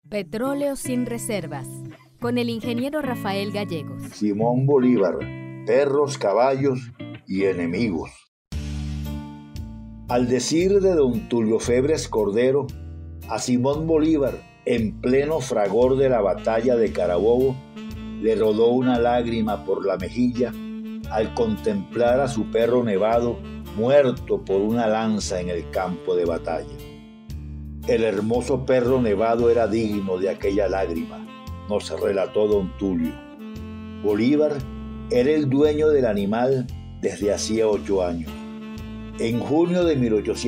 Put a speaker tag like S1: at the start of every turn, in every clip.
S1: Petróleo sin reservas, con el ingeniero Rafael Gallegos.
S2: Simón Bolívar, perros, caballos y enemigos. Al decir de don Tulio Febres Cordero, a Simón Bolívar, en pleno fragor de la batalla de Carabobo, le rodó una lágrima por la mejilla al contemplar a su perro Nevado muerto por una lanza en el campo de batalla. El hermoso perro Nevado era digno de aquella lágrima, nos relató don Tulio. Bolívar era el dueño del animal desde hacía 8 años. En junio de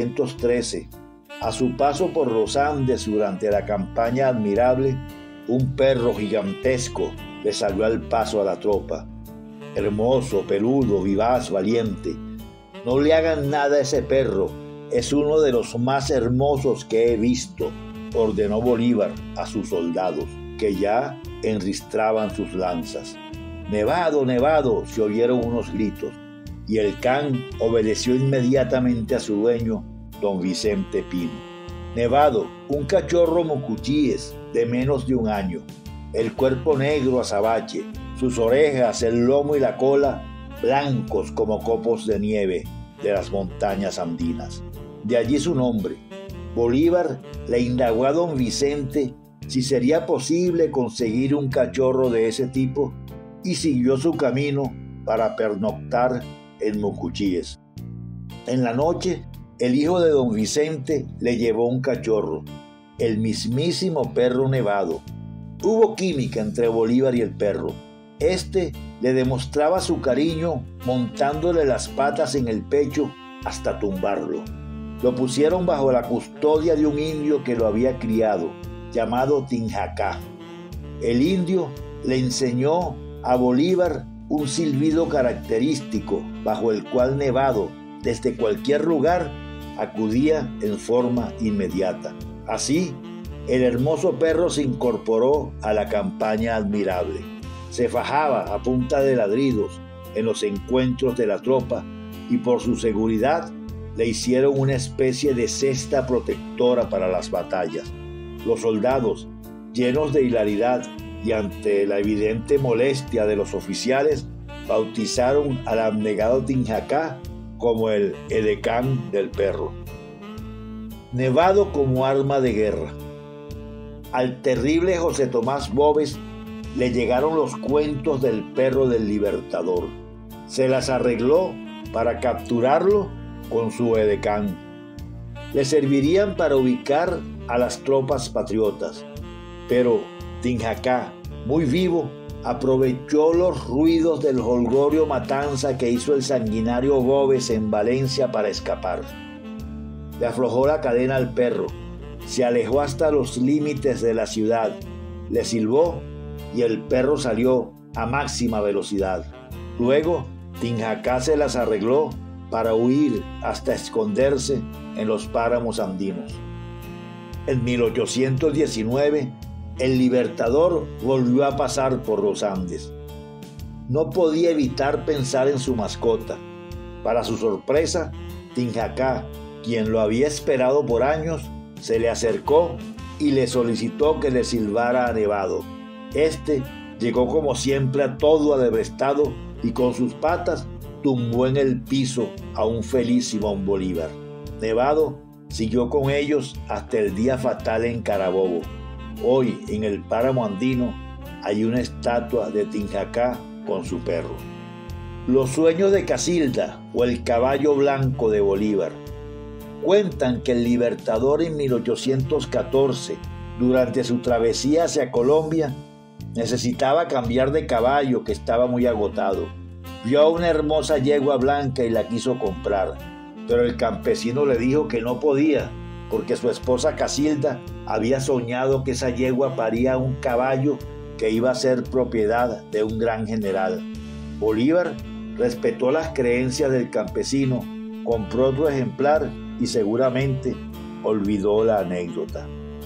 S2: 1813, a su paso por los Andes durante la campaña Admirable, un perro gigantesco le salió al paso a la tropa. Hermoso, peludo, vivaz, valiente. No le hagan nada a ese perro, es uno de los más hermosos que he visto, ordenó Bolívar a sus soldados, que ya enristraban sus lanzas. Nevado, Nevado, se oyeron unos gritos, y el can obedeció inmediatamente a su dueño, don Vicente Pino. Nevado, un cachorro mocuchíes de menos de 1 año, el cuerpo negro azabache, sus orejas, el lomo y la cola blancos como copos de nieve de las montañas andinas. De allí su nombre. Bolívar le indagó a don Vicente si sería posible conseguir un cachorro de ese tipo y siguió su camino para pernoctar en Mocuchíes. En la noche, el hijo de don Vicente le llevó un cachorro, el mismísimo perro Nevado. Hubo química entre Bolívar y el perro. Este le demostraba su cariño montándole las patas en el pecho hasta tumbarlo. Lo pusieron bajo la custodia de un indio que lo había criado, llamado Tinjacá. El indio le enseñó a Bolívar un silbido característico bajo el cual Nevado, desde cualquier lugar, acudía en forma inmediata. Así, el hermoso perro se incorporó a la campaña Admirable. Se fajaba a punta de ladridos en los encuentros de la tropa y por su seguridad le hicieron una especie de cesta protectora para las batallas. Los soldados, llenos de hilaridad y ante la evidente molestia de los oficiales, bautizaron al abnegado Tinjacá como el edecán del perro. Nevado como arma de guerra. Al terrible José Tomás Boves le llegaron los cuentos del perro del Libertador. Se las arregló para capturarlo con su edecán. Le servirían para ubicar a las tropas patriotas. Pero Tinjacá, muy vivo, aprovechó los ruidos del jolgorio matanza que hizo el sanguinario Boves en Valencia para escapar. Le aflojó la cadena al perro, se alejó hasta los límites de la ciudad, le silbó y el perro salió a máxima velocidad. Luego, Tinjacá se las arregló para huir hasta esconderse en los páramos andinos. En 1819, el Libertador volvió a pasar por los Andes. No podía evitar pensar en su mascota. Para su sorpresa, Tinjacá, quien lo había esperado por años, se le acercó y le solicitó que le silbara a Nevado. Este llegó como siempre a todo adebrestado y con sus patas tumbó en el piso a un feliz Simón Bolívar. Nevado siguió con ellos hasta el día fatal en Carabobo. Hoy, en el páramo andino, hay una estatua de Tinjacá con su perro. Los sueños de Casilda o el caballo blanco de Bolívar. Cuentan que el Libertador en 1814, durante su travesía hacia Colombia, necesitaba cambiar de caballo que estaba muy agotado. Vio a una hermosa yegua blanca y la quiso comprar, pero el campesino le dijo que no podía, porque su esposa Casilda había soñado que esa yegua paría un caballo que iba a ser propiedad de un gran general. Bolívar respetó las creencias del campesino, compró otro ejemplar y seguramente olvidó la anécdota.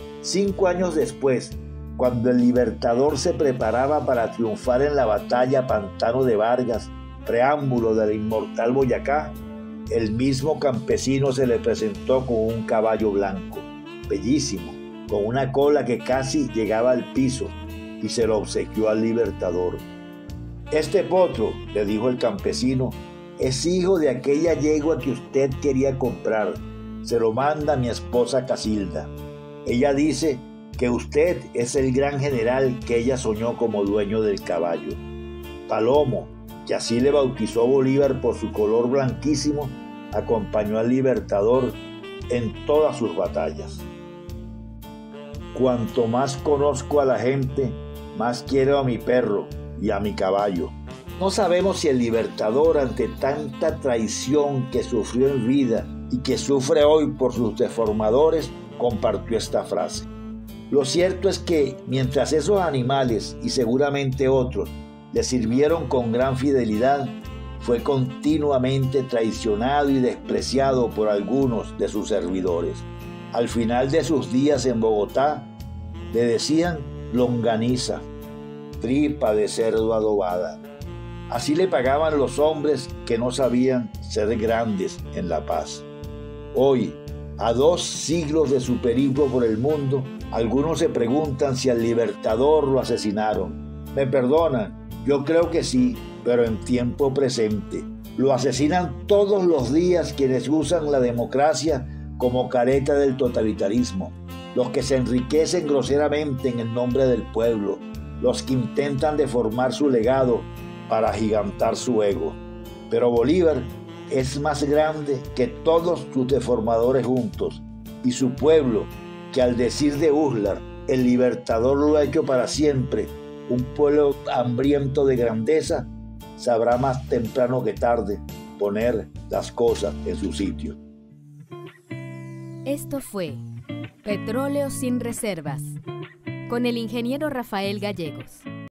S2: 5 años después, cuando el Libertador se preparaba para triunfar en la batalla Pantano de Vargas, preámbulo del inmortal Boyacá, el mismo campesino se le presentó con un caballo blanco, bellísimo, con una cola que casi llegaba al piso, y se lo obsequió al Libertador. Este potro, le dijo el campesino, es hijo de aquella yegua que usted quería comprar. Se lo manda mi esposa Casilda. Ella dice que usted es el gran general que ella soñó como dueño del caballo. Palomo, que así le bautizó Bolívar por su color blanquísimo, acompañó al Libertador en todas sus batallas. Cuanto más conozco a la gente, más quiero a mi perro y a mi caballo. No sabemos si el Libertador, ante tanta traición que sufrió en vida y que sufre hoy por sus deformadores, compartió esta frase. Lo cierto es que mientras esos animales y seguramente otros le sirvieron con gran fidelidad, fue continuamente traicionado y despreciado por algunos de sus servidores. Al final de sus días en Bogotá, le decían longaniza, tripa de cerdo adobada. Así le pagaban los hombres que no sabían ser grandes en la paz. Hoy, a 2 siglos de su periplo por el mundo, algunos se preguntan si al Libertador lo asesinaron. Me perdonan, yo creo que sí, pero en tiempo presente. Lo asesinan todos los días quienes usan la democracia como careta del totalitarismo, los que se enriquecen groseramente en el nombre del pueblo, los que intentan deformar su legado para agigantar su ego. Pero Bolívar es más grande que todos sus deformadores juntos, y su pueblo, que al decir de Uslar, el Libertador lo ha hecho para siempre, un pueblo hambriento de grandeza, sabrá más temprano que tarde poner las cosas en su sitio.
S1: Esto fue Petróleo sin Reservas, con el ingeniero Rafael Gallegos.